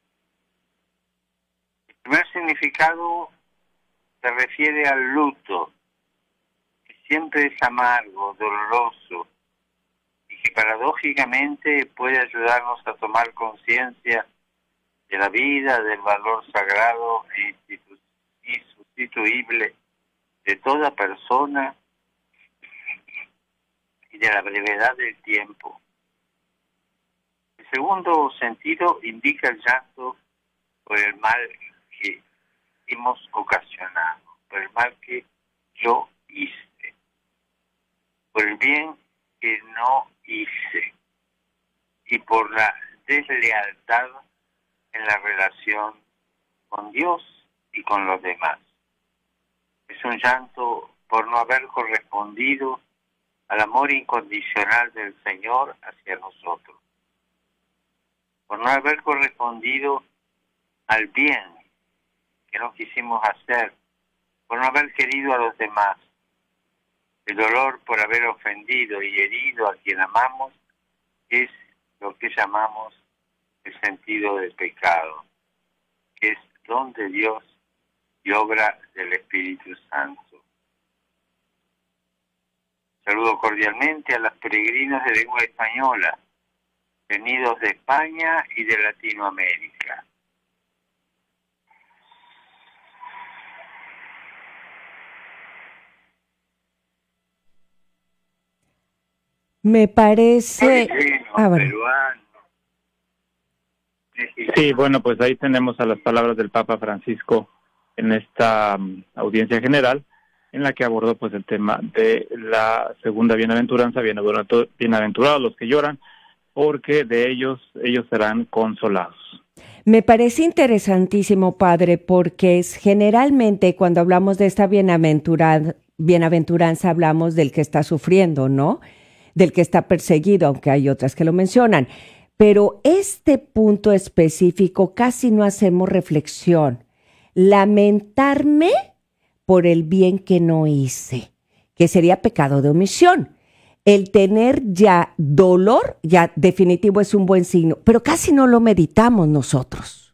El primer significado se refiere al luto, que siempre es amargo, doloroso, y que paradójicamente puede ayudarnos a tomar conciencia de la vida, del valor sagrado e institu- insustituible de toda persona y de la brevedad del tiempo. El segundo sentido indica el llanto por el mal que hemos ocasionado, por el mal que yo hice, por el bien que no hice y por la deslealtad en la relación con Dios y con los demás. Es un llanto por no haber correspondido al amor incondicional del Señor hacia nosotros, por no haber correspondido al bien que no quisimos hacer, por no haber querido a los demás. El dolor por haber ofendido y herido a quien amamos es lo que llamamos el sentido del pecado, que es don de Dios y obra del Espíritu Santo. Saludo cordialmente a los peregrinos de lengua española, venidos de España y de Latinoamérica. Me parece... Peregrino, Ah, bueno. peruano. Sí, bueno, pues ahí tenemos a las palabras del Papa Francisco en esta um, audiencia general, en la que abordó pues el tema de la segunda bienaventuranza, bienaventur- bienaventurados los que lloran, porque de ellos, ellos serán consolados. Me parece interesantísimo, padre, porque es generalmente cuando hablamos de esta bienaventuranza, bienaventuranza hablamos del que está sufriendo, ¿no? Del que está perseguido, aunque hay otras que lo mencionan. Pero este punto específico casi no hacemos reflexión. Lamentarme por el bien que no hice, que sería pecado de omisión. El tener ya dolor, ya definitivo es un buen signo, pero casi no lo meditamos nosotros.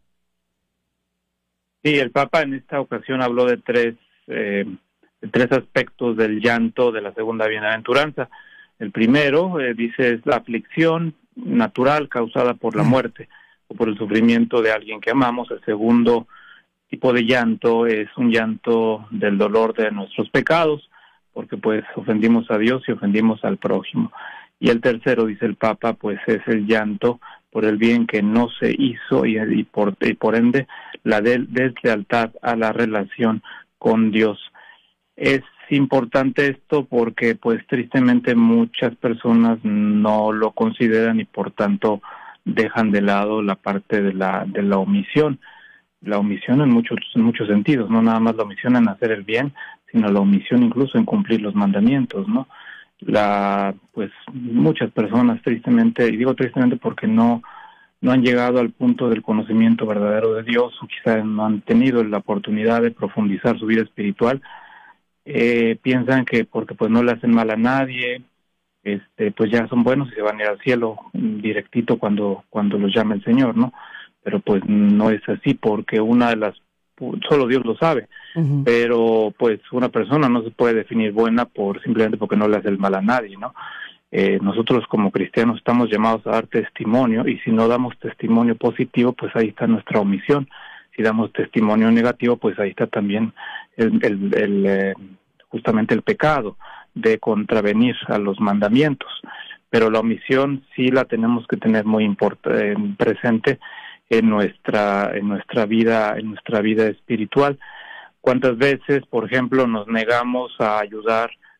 Sí, el Papa en esta ocasión habló de tres, eh, de tres aspectos del llanto de la segunda bienaventuranza. El primero, eh, dice, es la aflicción natural causada por la muerte o por el sufrimiento de alguien que amamos. El segundo tipo de llanto es un llanto del dolor de nuestros pecados, porque pues ofendimos a Dios y ofendimos al prójimo. Y el tercero, dice el Papa, pues es el llanto por el bien que no se hizo y, y, por, y por ende la de, deslealtad a la relación con Dios. Es importante esto porque pues tristemente muchas personas no lo consideran y por tanto dejan de lado la parte de la de la omisión. La omisión en muchos en muchos sentidos, no nada más la omisión en hacer el bien, sino la omisión incluso en cumplir los mandamientos, ¿no? La pues muchas personas tristemente, y digo tristemente porque no no han llegado al punto del conocimiento verdadero de Dios, o quizás no han tenido la oportunidad de profundizar su vida espiritual. Eh, piensan que porque pues no le hacen mal a nadie, este pues ya son buenos y se van a ir al cielo directito cuando cuando los llame el Señor, ¿no? Pero pues no es así, porque una de las, solo Dios lo sabe, uh-huh. Pero pues una persona no se puede definir buena por simplemente porque no le hace el mal a nadie, ¿no? Eh, nosotros como cristianos estamos llamados a dar testimonio, y si no damos testimonio positivo, pues ahí está nuestra omisión. Si damos testimonio negativo, pues ahí está también el, el, el eh, justamente el pecado de contravenir a los mandamientos. Pero la omisión sí la tenemos que tener muy import- eh, presente en nuestra en nuestra vida en nuestra vida espiritual. ¿Cuántas veces, por ejemplo, nos negamos a ayudar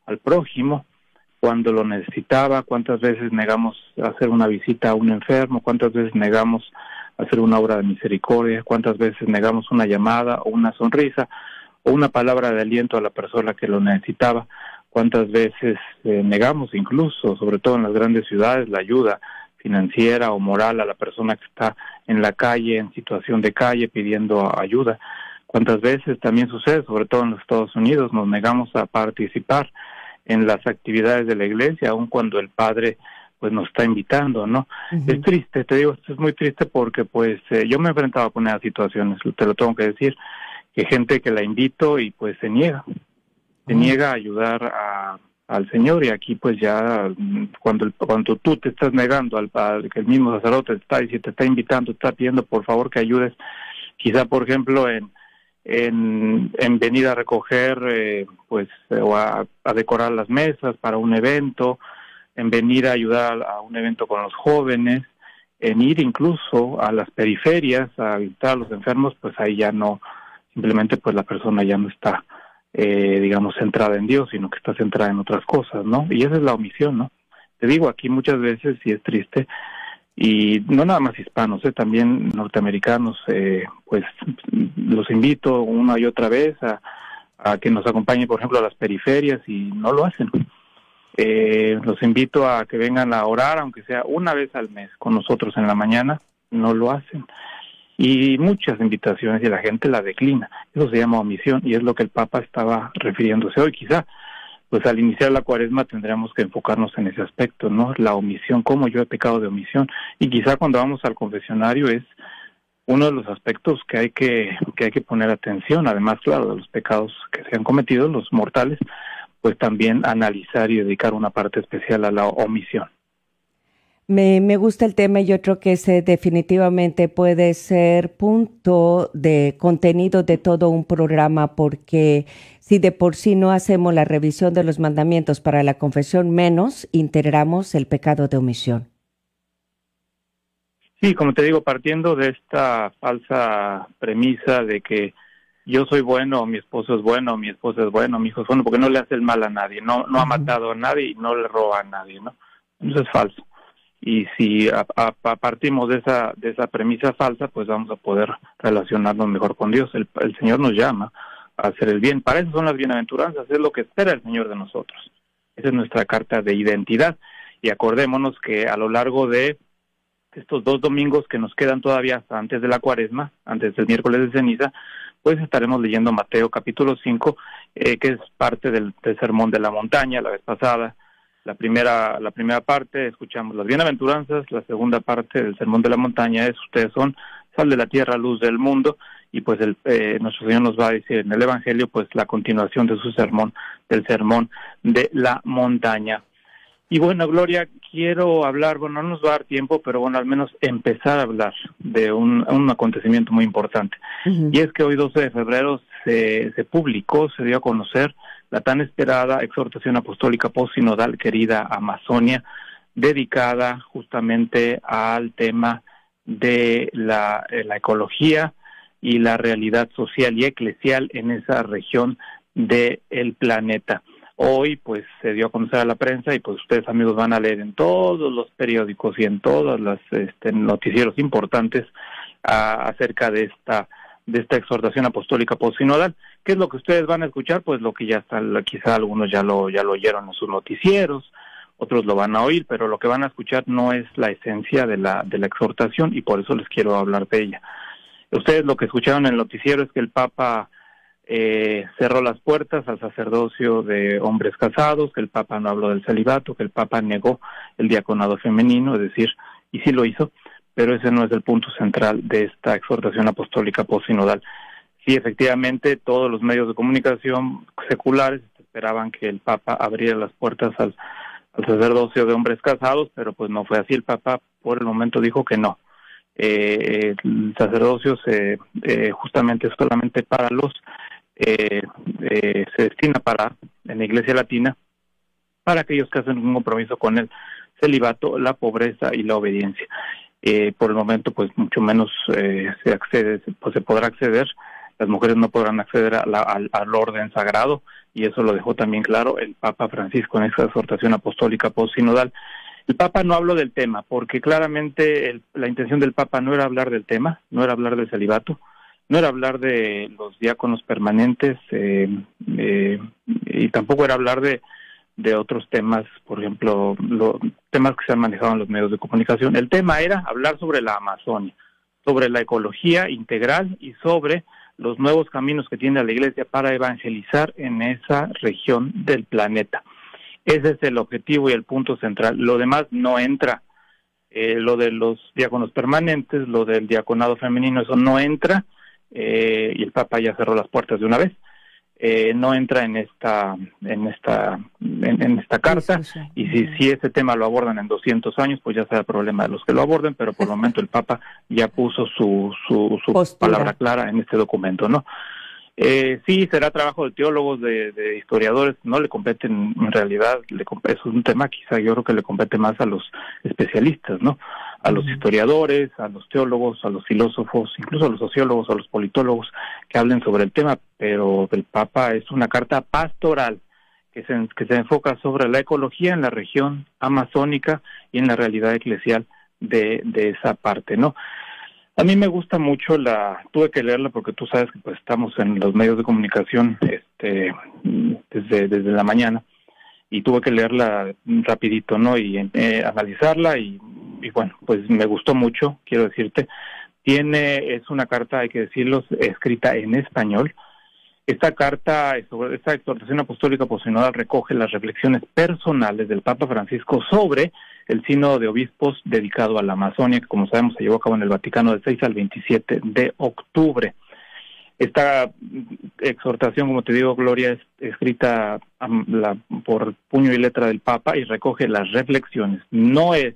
al prójimo cuando lo necesitaba, cuántas veces negamos hacer una visita a un enfermo, cuántas veces negamos hacer una obra de misericordia, cuántas veces negamos una llamada o una sonrisa o una palabra de aliento a la persona que lo necesitaba, cuántas veces eh, negamos incluso, sobre todo en las grandes ciudades, la ayuda financiera o moral a la persona que está en la calle, en situación de calle, pidiendo ayuda. Cuántas veces también sucede, sobre todo en los Estados Unidos, nos negamos a participar en las actividades de la iglesia, aun cuando el padre pues nos está invitando, ¿no? Uh-huh. Es triste, te digo, esto es muy triste porque pues eh, yo me he enfrentado con esas situaciones, te lo tengo que decir, que gente que la invito y pues se niega, se uh-huh. niega a ayudar a, al Señor, y aquí pues ya cuando el, cuando tú te estás negando al padre, que el mismo sacerdote te está diciendo, te está invitando, te está pidiendo por favor que ayudes, quizá por ejemplo en en, en venir a recoger eh, pues eh, o a, a decorar las mesas para un evento, en venir a ayudar a un evento con los jóvenes, en ir incluso a las periferias a visitar a los enfermos, pues ahí ya no, simplemente pues la persona ya no está eh, digamos centrada en Dios, sino que está centrada en otras cosas, ¿no? Y esa es la omisión, ¿no? Te digo, aquí muchas veces sí es triste, y no nada más hispanos, eh, también norteamericanos, eh, pues los invito una y otra vez a, a que nos acompañen, por ejemplo, a las periferias, y no lo hacen. Eh, los invito a que vengan a orar, aunque sea una vez al mes, con nosotros en la mañana, no lo hacen. Y muchas invitaciones y la gente la declina. Eso se llama omisión, y es lo que el Papa estaba refiriéndose hoy. Quizá, pues al iniciar la cuaresma tendríamos que enfocarnos en ese aspecto, ¿no? La omisión, cómo yo he pecado de omisión. Y quizá cuando vamos al confesionario es uno de los aspectos que hay que, que hay que poner atención, además, claro, de los pecados que se han cometido, los mortales, pues también analizar y dedicar una parte especial a la omisión. Me, me gusta el tema, y yo creo que ese definitivamente puede ser punto de contenido de todo un programa, porque si de por sí no hacemos la revisión de los mandamientos para la confesión, menos integramos el pecado de omisión. Sí, como te digo, partiendo de esta falsa premisa de que yo soy bueno, mi esposo es bueno, mi esposa es bueno, mi hijo es bueno, porque no le hace el mal a nadie, no no ha matado a nadie y no le roba a nadie, ¿no? Eso es falso. Y si a, a, a partimos de esa de esa premisa falsa, pues vamos a poder relacionarnos mejor con Dios. El, el Señor nos llama a hacer el bien. Para eso son las bienaventuranzas, es lo que espera el Señor de nosotros. Esa es nuestra carta de identidad. Y acordémonos que a lo largo de estos dos domingos que nos quedan todavía hasta antes de la cuaresma, antes del miércoles de ceniza, pues estaremos leyendo Mateo capítulo cinco, eh, que es parte del, del Sermón de la Montaña, la vez pasada. La primera la primera parte escuchamos las bienaventuranzas, la segunda parte del Sermón de la Montaña es ustedes son sal de la tierra, luz del mundo, y pues el, eh, nuestro Señor nos va a decir en el Evangelio pues la continuación de su sermón, del Sermón de la Montaña. Y bueno, Gloria, quiero hablar, bueno, no nos va a dar tiempo, pero bueno, al menos empezar a hablar de un, un acontecimiento muy importante. Uh-huh. Y es que hoy doce de febrero se, se publicó, se dio a conocer la tan esperada exhortación apostólica postsinodal Querida Amazonia, dedicada justamente al tema de la, la ecología y la realidad social y eclesial en esa región del planeta. Hoy pues se dio a conocer a la prensa, y pues ustedes, amigos, van a leer en todos los periódicos y en todos los este, noticieros importantes a, acerca de esta de esta exhortación apostólica postsinodal. ¿Qué es lo que ustedes van a escuchar? Pues lo que ya está, quizá algunos ya lo ya lo oyeron en sus noticieros, otros lo van a oír, pero lo que van a escuchar no es la esencia de la de la exhortación, y por eso les quiero hablar de ella. Ustedes lo que escucharon en el noticiero es que el Papa eh, cerró las puertas al sacerdocio de hombres casados, que el Papa no habló del celibato, que el Papa negó el diaconado femenino, es decir, y sí lo hizo, pero ese no es el punto central de esta exhortación apostólica postsinodal. Sí, efectivamente, todos los medios de comunicación seculares esperaban que el Papa abriera las puertas al, al sacerdocio de hombres casados, pero pues no fue así. El Papa por el momento dijo que no. Eh, el sacerdocio se eh, justamente solamente para los eh, eh, se destina para en la Iglesia Latina para aquellos que hacen un compromiso con el celibato, la pobreza y la obediencia. Eh, por el momento pues mucho menos eh, se accede, pues se podrá acceder las mujeres no podrán acceder a la, al, al orden sagrado, y eso lo dejó también claro el Papa Francisco en esa exhortación apostólica postsinodal. El Papa no habló del tema, porque claramente el, la intención del Papa no era hablar del tema, no era hablar del celibato, no era hablar de los diáconos permanentes, eh, eh, y tampoco era hablar de, de otros temas, por ejemplo, los temas que se han manejado en los medios de comunicación. El tema era hablar sobre la Amazonia, sobre la ecología integral y sobre los nuevos caminos que tiene la Iglesia para evangelizar en esa región del planeta. Ese es el objetivo y el punto central. Lo demás no entra. Eh, lo de los diáconos permanentes, lo del diaconado femenino, eso no entra, eh, y el Papa ya cerró las puertas de una vez. Eh, no entra en esta en esta en, en esta carta, sí, sí, sí. Y si, si ese tema lo abordan en doscientos años, pues ya será el problema de los que lo aborden, pero por el momento el Papa ya puso su su, su palabra clara en este documento, ¿no? Eh, sí, será trabajo de teólogos, de, de historiadores, no le competen, en realidad, le, es un tema quizá yo creo que le compete más a los especialistas, ¿no? A los historiadores, a los teólogos, a los filósofos, incluso a los sociólogos, a los politólogos que hablen sobre el tema, pero el Papa es una carta pastoral que se, que se enfoca sobre la ecología en la región amazónica y en la realidad eclesial de, de esa parte, ¿no? A mí me gusta mucho la, tuve que leerla porque tú sabes que pues estamos en los medios de comunicación este desde desde la mañana, y tuve que leerla rapidito, ¿no? Y eh, analizarla y, y bueno, pues me gustó mucho, quiero decirte. Tiene, es una carta, hay que decirlo, escrita en español. Esta carta, esta exhortación apostólica postsinodal recoge las reflexiones personales del Papa Francisco sobre el sínodo de obispos dedicado a la Amazonia, que como sabemos se llevó a cabo en el Vaticano del seis al veintisiete de octubre. Esta exhortación, como te digo, Gloria, es escrita um, la, por puño y letra del Papa y recoge las reflexiones. No es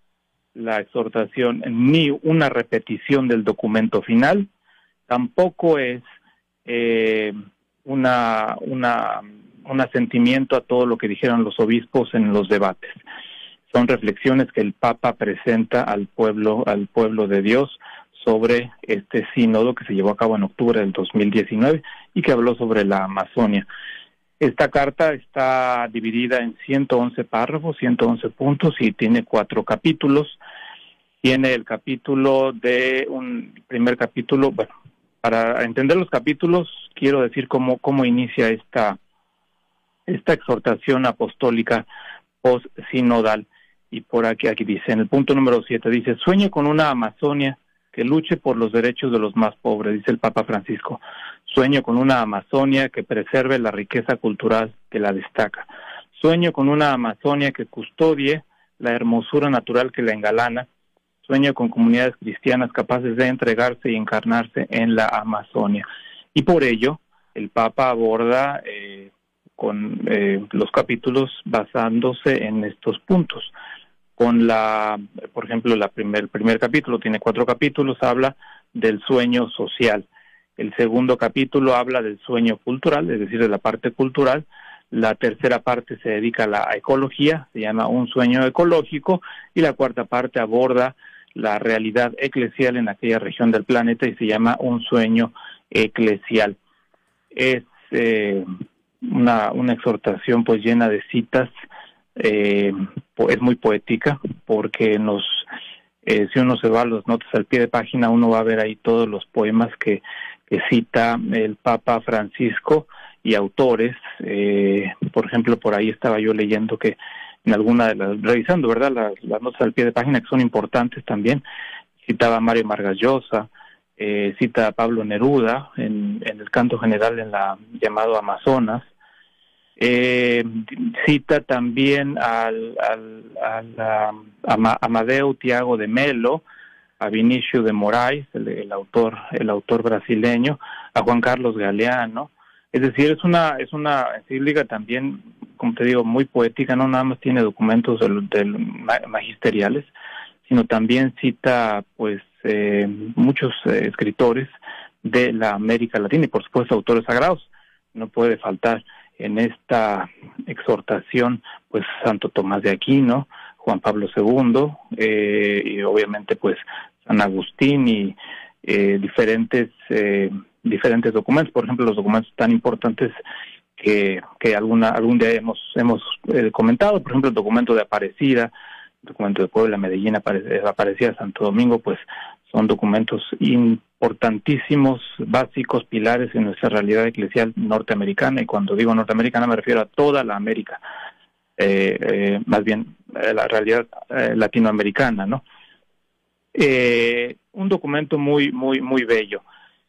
la exhortación ni una repetición del documento final, tampoco es eh, una, una, un asentimiento a todo lo que dijeron los obispos en los debates. Son reflexiones que el Papa presenta al pueblo, al pueblo de Dios sobre este sínodo que se llevó a cabo en octubre del dos mil diecinueve y que habló sobre la Amazonia. Esta carta está dividida en ciento once párrafos, ciento once puntos y tiene cuatro capítulos. Tiene el capítulo de un primer capítulo, bueno, para entender los capítulos quiero decir cómo cómo inicia esta esta exhortación apostólica post-sinodal. Y por aquí, aquí dice, en el punto número siete, dice, sueño con una Amazonia que luche por los derechos de los más pobres, dice el Papa Francisco. Sueño con una Amazonia que preserve la riqueza cultural que la destaca. Sueño con una Amazonia que custodie la hermosura natural que la engalana. Sueño con comunidades cristianas capaces de entregarse y encarnarse en la Amazonia. Y por ello, el Papa aborda eh, con eh, los capítulos basándose en estos puntos. Con la, por ejemplo, la primer, el primer capítulo tiene cuatro capítulos, habla del sueño social. El segundo capítulo habla del sueño cultural, es decir, de la parte cultural. La tercera parte se dedica a la ecología, se llama Un sueño ecológico, y la cuarta parte aborda la realidad eclesial en aquella región del planeta y se llama Un sueño eclesial. Es eh, una, una exhortación pues llena de citas. Eh, es muy poética porque nos, eh, si uno se va a los notas al pie de página, uno va a ver ahí todos los poemas que, que cita el Papa Francisco y autores. Eh, por ejemplo, por ahí estaba yo leyendo que en alguna de las, revisando, ¿verdad?, las, las notas al pie de página que son importantes también, citaba a Mario Vargas Llosa, eh, cita a Pablo Neruda en, en el canto general en la llamado Amazonas. Eh, cita también al, al, al a, a Amadeu Tiago de Melo, a Vinicio de Moraes, el, el autor el autor brasileño, a Juan Carlos Galeano. Es decir, es una es una encíclica también, como te digo, muy poética. No nada más tiene documentos del, del magisteriales, sino también cita pues eh, muchos eh, escritores de la América Latina y por supuesto autores sagrados. No puede faltar en esta exhortación, pues Santo Tomás de Aquino, Juan Pablo segundo, eh, y obviamente pues San Agustín y eh, diferentes eh, diferentes documentos, por ejemplo, los documentos tan importantes que, que alguna algún día hemos hemos eh, comentado, por ejemplo, el documento de Aparecida, el documento de Puebla, Medellín, Apare, Aparecida, Santo Domingo, pues son documentos importantísimos, básicos, pilares en nuestra realidad eclesial norteamericana, y cuando digo norteamericana me refiero a toda la América, eh, eh, más bien eh, la realidad eh, latinoamericana, ¿no? Eh, un documento muy, muy, muy bello.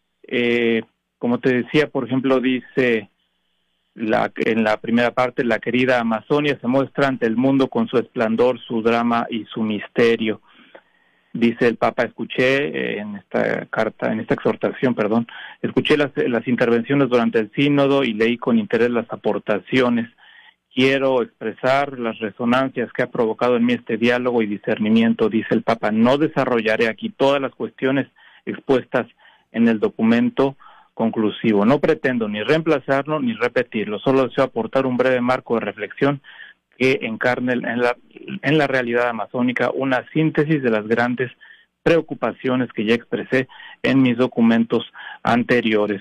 Eh, como te decía, por ejemplo, dice la, en la primera parte, la querida Amazonia se muestra ante el mundo con su esplendor, su drama y su misterio. Dice el Papa, escuché eh, en esta carta, en esta exhortación, perdón, escuché las, las intervenciones durante el sínodo y leí con interés las aportaciones. Quiero expresar las resonancias que ha provocado en mí este diálogo y discernimiento, dice el Papa. No desarrollaré aquí todas las cuestiones expuestas en el documento conclusivo. No pretendo ni reemplazarlo ni repetirlo, solo deseo aportar un breve marco de reflexión que encarne en la, en la realidad amazónica una síntesis de las grandes preocupaciones que ya expresé en mis documentos anteriores.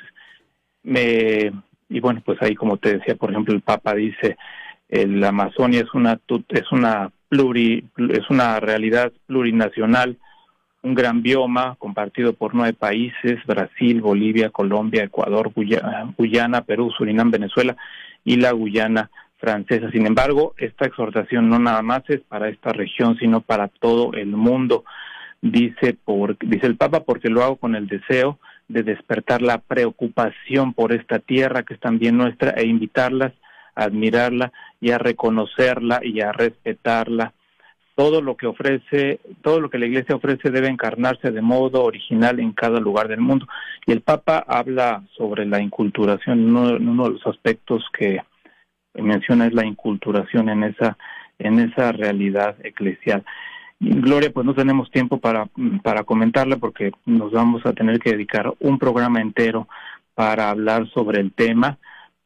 Me, y bueno, pues ahí, como te decía, por ejemplo, el Papa dice, la Amazonia es una es una pluri es una realidad plurinacional, un gran bioma compartido por nueve países: Brasil, Bolivia, Colombia, Ecuador, Guyana, Guyana, Perú, Surinam, Venezuela y la Guyana francesa. Sin embargo, esta exhortación no nada más es para esta región, sino para todo el mundo. Dice por dice el Papa, porque lo hago con el deseo de despertar la preocupación por esta tierra que es también nuestra, e invitarlas a admirarla y a reconocerla y a respetarla. Todo lo que ofrece, todo lo que la Iglesia ofrece debe encarnarse de modo original en cada lugar del mundo. Y el Papa habla sobre la inculturación. Uno, uno de los aspectos que menciona es la inculturación en esa en esa realidad eclesial. Gloria, pues no tenemos tiempo para para comentarla, porque nos vamos a tener que dedicar un programa entero para hablar sobre el tema,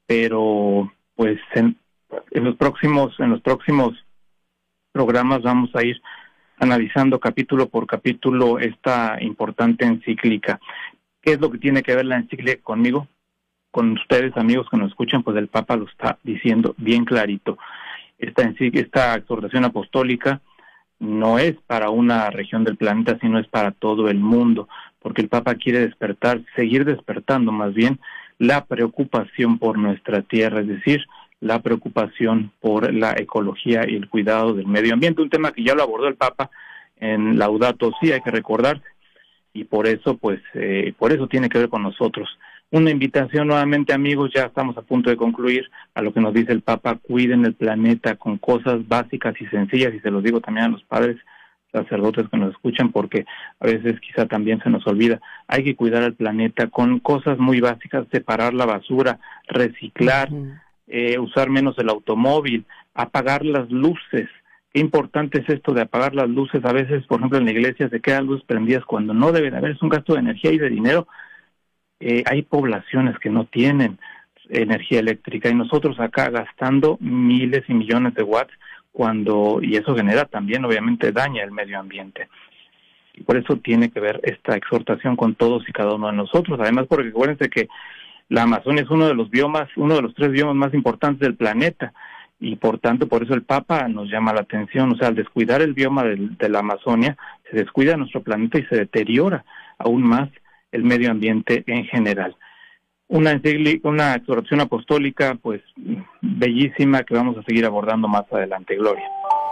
pero pues en, en los próximos en los próximos programas vamos a ir analizando capítulo por capítulo esta importante encíclica. ¿Qué es lo que tiene que ver la encíclica conmigo? Con ustedes, amigos que nos escuchan, pues el Papa lo está diciendo bien clarito. Esta encíclica, esta exhortación apostólica no es para una región del planeta, sino es para todo el mundo, porque el Papa quiere despertar, seguir despertando más bien la preocupación por nuestra tierra, es decir, la preocupación por la ecología y el cuidado del medio ambiente, un tema que ya lo abordó el Papa en Laudato Si, hay que recordar, y por eso, pues, eh, por eso tiene que ver con nosotros. Una invitación nuevamente, amigos, ya estamos a punto de concluir, a lo que nos dice el Papa: cuiden el planeta con cosas básicas y sencillas, y se los digo también a los padres sacerdotes que nos escuchan, porque a veces quizá también se nos olvida. Hay que cuidar al planeta con cosas muy básicas: separar la basura, reciclar, uh-huh. eh, usar menos el automóvil, apagar las luces. Qué importante es esto de apagar las luces. A veces, por ejemplo, en la iglesia se quedan luces prendidas cuando no deben haber. Es un gasto de energía y de dinero. Eh, hay poblaciones que no tienen energía eléctrica y nosotros acá gastando miles y millones de watts, cuando y eso genera también, obviamente, daña el medio ambiente. Y por eso tiene que ver esta exhortación con todos y cada uno de nosotros. Además, porque acuérdense que la Amazonia es uno de los biomas, uno de los tres biomas más importantes del planeta, y por tanto, por eso el Papa nos llama la atención. O sea, al descuidar el bioma de, de la Amazonia, se descuida nuestro planeta y se deteriora aún más el medio ambiente en general. Una encíclica, una exhortación apostólica, pues, bellísima, que vamos a seguir abordando más adelante. Gloria.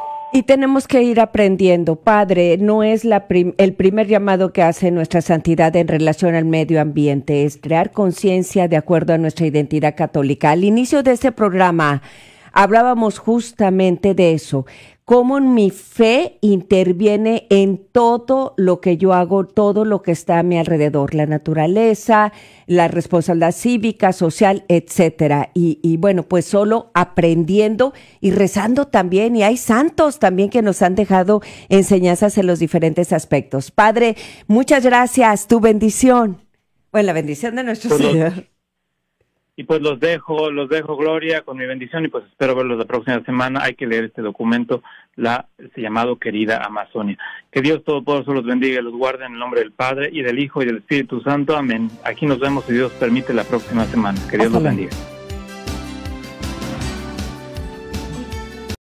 Y tenemos que ir aprendiendo, Padre. No es la prim- el primer llamado que hace nuestra santidad en relación al medio ambiente, es crear conciencia de acuerdo a nuestra identidad católica. Al inicio de este programa hablábamos justamente de eso, cómo mi fe interviene en todo lo que yo hago, todo lo que está a mi alrededor, la naturaleza, la responsabilidad cívica, social, etcétera. Y, y bueno, pues solo aprendiendo y rezando también, y hay santos también que nos han dejado enseñanzas en los diferentes aspectos. Padre, muchas gracias, tu bendición. Bueno, la bendición de nuestro Bueno, Señor. Y pues los dejo, los dejo, Gloria, con mi bendición, y pues espero verlos la próxima semana. Hay que leer este documento, la este llamado Querida Amazonia. Que Dios Todopoderoso los bendiga y los guarde en el nombre del Padre, y del Hijo, y del Espíritu Santo. Amén. Aquí nos vemos, si Dios permite, la próxima semana. Que Dios los bendiga.